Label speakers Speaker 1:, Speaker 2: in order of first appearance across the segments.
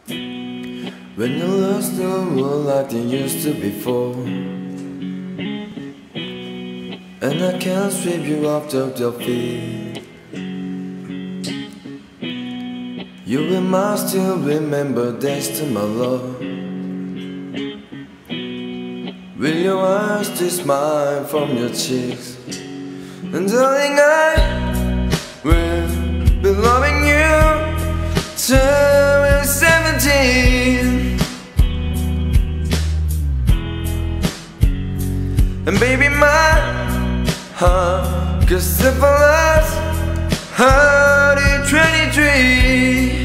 Speaker 1: When you lost the world like they used to before, and I can't sweep you off of your feet. You will must still remember days to my love. Will your eyes still smile from your cheeks? And darling, I will be loving you till we're 17. And baby, my heart could slip for us, heart in 23.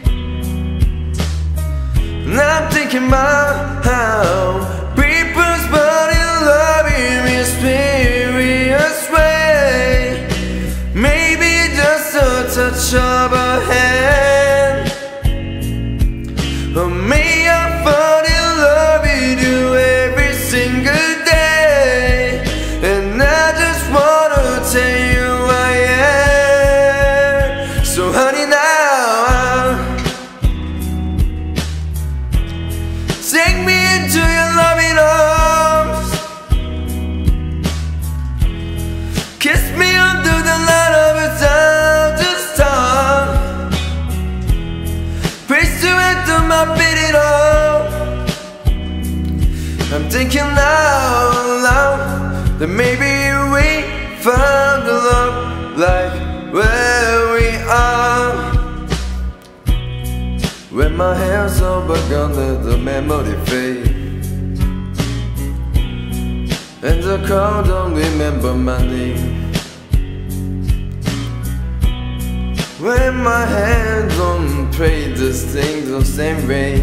Speaker 1: And I'm thinking about how people's body love in mysterious way. Maybe just a touch of a hand, or may I fall in love with you every single day. And I just wanna tell you I am. So honey, now take me into your loving arms, kiss me under the light of a thousand stars, praise to enter my beating heart. I'm thinking out loud that maybe we found a love like where we are. When my hair's all begun, let the memory fade, and the crowd don't remember my name. When my hands don't pray this thing the same way,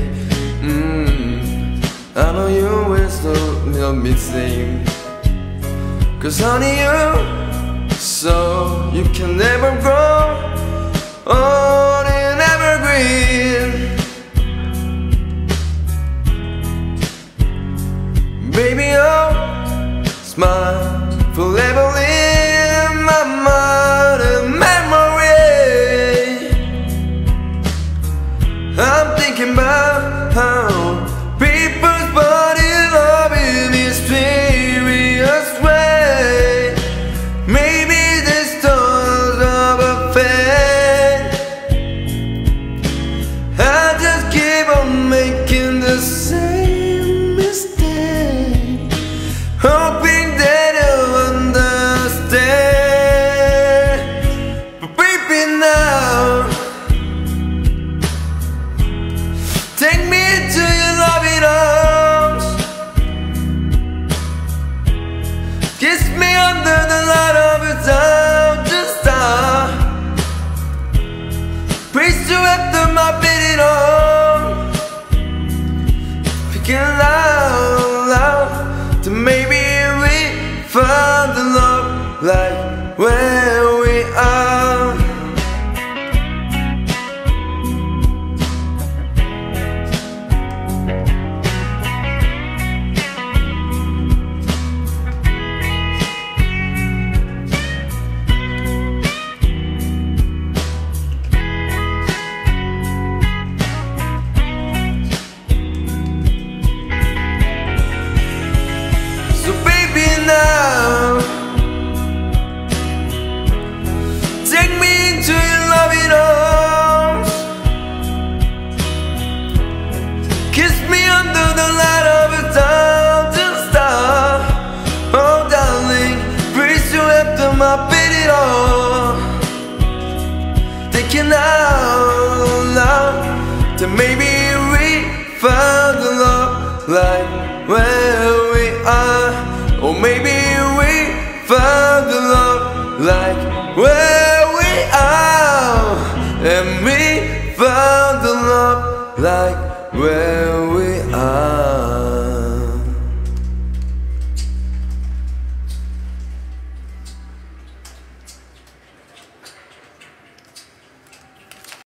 Speaker 1: I know you will still help me sing. Cause honey, you so you can never grow old and evergreen. Baby, oh, smile forever in my mind and memory. I'm thinking about how people's body love in mysterious way. Maybe the stars of a fan. I just keep on making the same mistake, hoping that you'll understand. But baby, now take me into your loving arms, kiss me under the light of a thousand stars, praise to after my beating heart. Speaking loud to maybe we found the love like where we are. So baby, now take me into your loving arms, kiss me under the light of a thousand stars. Oh darling, breathe you after my beating heart. Thinking out loud that maybe we found the love like where we are. Or maybe we found the love like where we are. And we found the love like where we are.